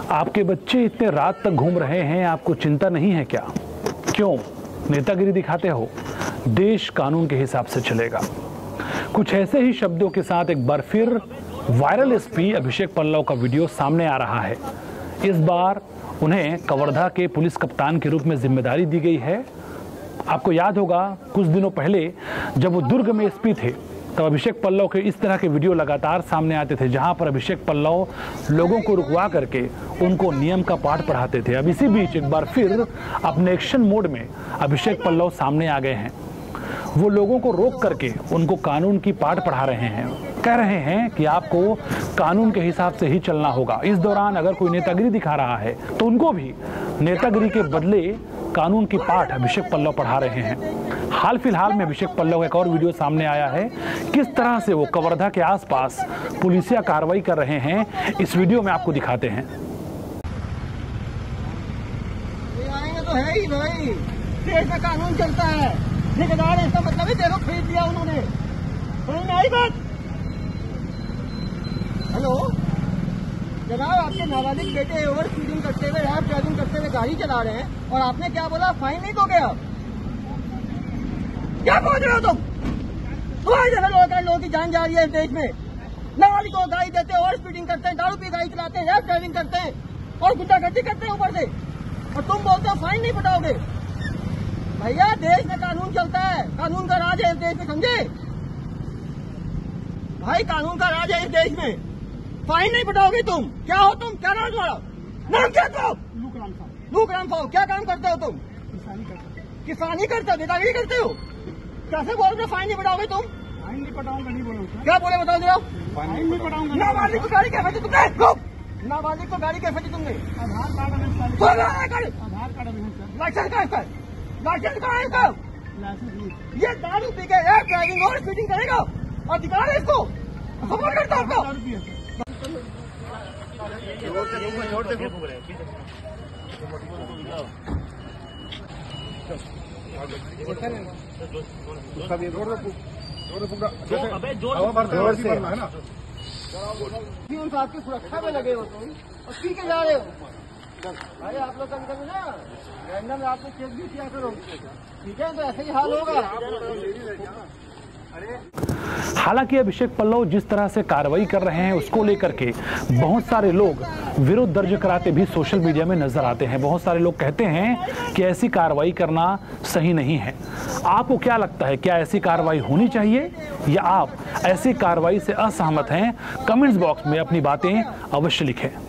आपके बच्चे इतने रात तक घूम रहे हैं, आपको चिंता नहीं है क्या? क्यों नेतागिरी दिखाते हो? देश कानून के हिसाब से चलेगा। कुछ ऐसे ही शब्दों के साथ एक बार फिर वायरल एसपी अभिषेक पल्लव का वीडियो सामने आ रहा है। इस बार उन्हें कवर्धा के पुलिस कप्तान के रूप में जिम्मेदारी दी गई है। आपको याद होगा कुछ दिनों पहले जब वो दुर्ग में एसपी थे तब अभिषेक पल्लव के इस तरह के वीडियो लगातार सामने आते थे, जहां पर अभिषेक पल्लव लोगों को रुकवा करके उनको नियम का पाठ पढ़ाते थे। अब इसी बीच एक बार फिर अपने एक्शन मोड में अभिषेक पल्लव सामने आ गए हैं। वो लोगों को रोक करके उनको कानून की पाठ पढ़ा रहे हैं, कह रहे हैं कि आपको कानून के हिसाब से ही चलना होगा। इस दौरान अगर कोई नेतागिरी दिखा रहा है तो उनको भी नेतागिरी के बदले कानून की पाठ अभिषेक पल्लव पढ़ा रहे हैं। हाल फिलहाल में अभिषेक पल्लव का एक और वीडियो सामने आया है, किस तरह से वो कवर्धा के आसपास पुलिसिया कार्रवाई कर रहे हैं। इस वीडियो में आपको दिखाते हैं। आएंगे तो है ही भाई, देश में कानून चलता है। ठेकेदार इसका मतलब है देखो खरीद लिया उन्होंने, समझ में आई बात? हेलो जनाब, आपके नाबालिग बेटे ओवर स्पीडिंग करते हुए, रैप ड्राइविंग करते हुए गाड़ी चला रहे हैं और आपने क्या बोला, फाइन नहीं दोगे आप? क्या बोल रहे हो तुम? तुम्हारी जगह लोगों की जान जा रही है इस देश में। नाबालिग को गाड़ी देते हैं, ओवर स्पीडिंग करते हैं, दारू पी गाड़ी चलाते हैं, रैप ड्राइविंग करते हैं और गुंडागर्दी करते हैं ऊपर से, और तुम बोलते हो फाइन नहीं पटाओगे। भैया देश में कानून चलता है, कानून का राज है इस देश में, समझे भाई? कानून का राज है इस देश में। फाइन नहीं पटाओगे तुम। क्या हो तुम? क्या नाम तुम्हारा? नाम क्या तुम? लूकराम साहब। क्या काम करते हो तुम? किसानी करते हो, नेतागिरी करते हो? कैसे बोल रहे हो फाइन नहीं पटाओगे तुम? फाइन नहीं पटाऊंगा, नहीं बोलूंगा। क्या बोले बताओ जरा। फाइन नहीं पटाऊंगा। नाबालिग को गाड़ी कैसे दी तुमने? नाबालिग को गाड़ी कैसे दी तुमने? आधार कार्ड अभी आधार कार्ड अभी लाइसेंस का है, लाइसेंस का है इसका। ये दारू पी के ड्राइविंग और स्पीडिंग करेगा, अधिकार है इसको, सपोर्ट करता है आपको। आपकी सुरक्षा में लगे हो तुम और पी के जा रहे हो भाई। आप लोग कभी कभी ना रैंडम रात में चेक भी किया करो, ठीक है? तो ऐसे ही हाल होगा। हालांकि अभिषेक पल्लव जिस तरह से कार्रवाई कर रहे हैं उसको लेकर के बहुत सारे लोग विरोध दर्ज कराते भी सोशल मीडिया में नजर आते हैं। बहुत सारे लोग कहते हैं कि ऐसी कार्रवाई करना सही नहीं है। आपको क्या लगता है, क्या ऐसी कार्रवाई होनी चाहिए या आप ऐसी कार्रवाई से असहमत हैं? कमेंट्स बॉक्स में अपनी बातें अवश्य लिखें।